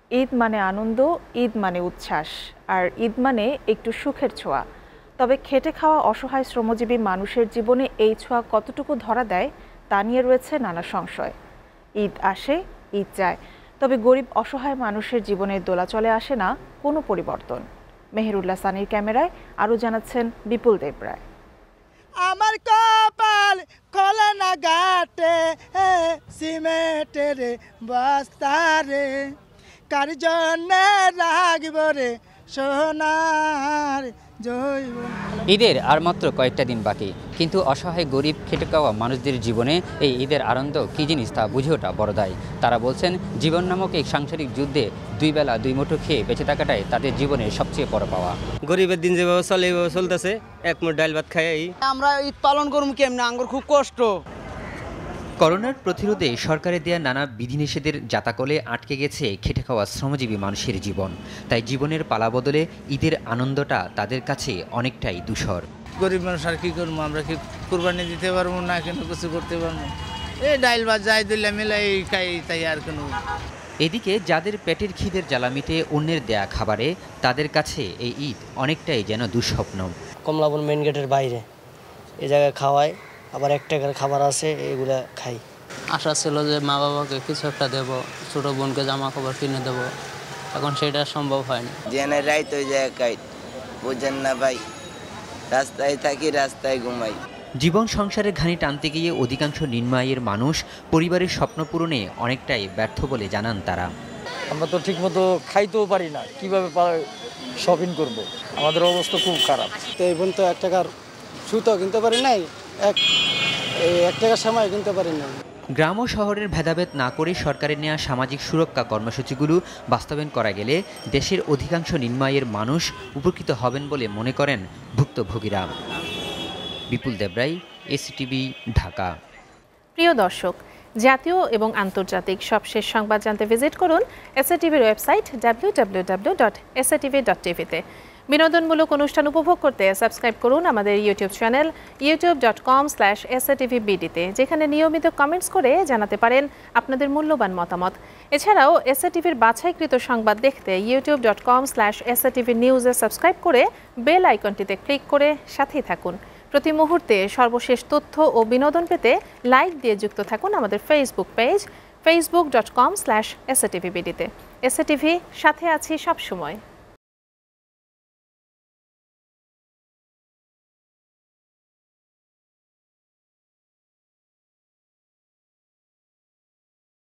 ঈদ মানে আনন্দ, ঈদ মানে উচ্ছ্বাস, আর ঈদ মানে একটু সুখের ছোঁয়া। তবে খেটে খাওয়া অসহায় শ্রমজীবী মানুষের জীবনে এই ছোঁয়া কতটুকু ধরা দেয় তা নিয়ে রয়েছে নানা সংশয়। ঈদ আসে, ঈদ যায়, তবে গরিব অসহায় মানুষের জীবনে দোলাচলে আসে না কোনো পরিবর্তন। মেহেরুল্লাহ সানির ক্যামেরায় আরও জানাচ্ছেন বিপুল দেবরায়। আমার কপাল খোলে না ঘাটে সিমেন্টের বস্তারে, কার জন্য রাখব রে সোনার জৈব। ঈদের আর মাত্র কয়েকটা দিন বাকি, কিন্তু অসহায় গরিব খেটে খাওয়া মানুষদের জীবনে এই ঈদের আনন্দ কী জিনিস তা বুঝে ওঠা বড় দায়। তারা বলছেন জীবন নামক এই সাংসারিক যুদ্ধে দুই বেলা দুই মুঠো খেয়ে বেঁচে থাকাটাই তাদের জীবনের সবচেয়ে বড় পাওয়া। গরিবের দিন যেভাবে চলে এইভাবে চলতেছে, এক মুঠ ডাল ভাত খাই। আমরা ঈদ পালন করবো কেমনে, আঙ্গুর খুব কষ্ট। করোনার প্রতিরোধে সরকারের দেয়া নানা বিধিনিষেধের জাতাকলে আটকে গেছে খেটে খাওয়া শ্রমজীবী মানুষের জীবন। তাই জীবনের পালা বদলে ঈদের আনন্দটা তাদের কাছে অনেকটাই ধূসর। গরিব মানুষ আর কি করবো, আমরা কি কুরবানি দিতে পারবো না, কিন্তু কিছু করতে পারবো। এই ডাইল ভাত যাই দিলে মিলাই খাই, তাই আর কোনো। এদিকে যাদের পেটের খিদের জ্বালা মিটে অন্যের দেয়া খাবারে, তাদের কাছে এই ঈদ অনেকটাই যেন দুঃস্বপ্ন। কমলাপুর মেন গেটের বাইরে এই জায়গায় খাওয়ায়, আবার 1 টাকার খাবার আছে, এগুলা খাই। আশা ছিল যে মা বাবাকে কিছু একটা দেবো, ছোট বোনকে জামা কাপড় কিনে দেবো, এখন সেটা সম্ভব হয়নি। জেনে রাইত ওই জায়গায় বুঝেন না ভাই, রাস্তায় থাকি রাস্তায় ঘুমাই। জীবন সংসারের ঘানি টানতে গিয়ে অধিকাংশ নিম্ন আয়ের মানুষ পরিবারের স্বপ্ন পূরণে অনেকটাই ব্যর্থ বলে জানান তারা। আমরা তো ঠিকমতো খাইতেও পারি না, কিভাবে শপিং করব, আমাদের অবস্থা খুব খারাপ। তো এই পর্যন্ত 1 টাকার সুতো কিনতে পারি নাই, 1 টাকার সময় কিনতে পারি নাই। গ্রাম ও শহরের ভেদাভেদ না করে সরকারের নেওয়া সামাজিক সুরক্ষা কর্মসূচিগুলো বাস্তবায়ন করা গেলে দেশের অধিকাংশ নিম্ন আয়ের মানুষ উপকৃত হবেন বলে মনে করেন ভুক্তভোগীরা। বিপুল দেবরায়, এসএটিভি, ঢাকা। প্রিয় দর্শক, জাতীয় এবং আন্তর্জাতিক সবশেষ সংবাদ জানতে ভিজিট করুন এসএটিভির ওয়েবসাইট www.satv.tv-তে। বিনোদনমূলক অনুষ্ঠান উপভোগ করতে সাবস্ক্রাইব করুন আমাদের ইউটিউব চ্যানেল youtube.com/satvbd-তে, যেখানে নিয়মিত কমেন্টস করে জানাতে পারেন আপনাদের মূল্যবান মতামত। এছাড়াও এসএটিভির বাছাইকৃত সংবাদ দেখতে youtube.com/satvnews-এ সাবস্ক্রাইব করে বেল আইকনটিতে ক্লিক করে সাথেই থাকুন। প্রতি মুহূর্তে সর্বশেষ তথ্য ও বিনোদন পেতে লাইক দিয়ে যুক্ত থাকুন আমাদের ফেসবুক পেজ facebook.com/satvbd-তে। এসএটিভি, সাথে আছি সবসময়।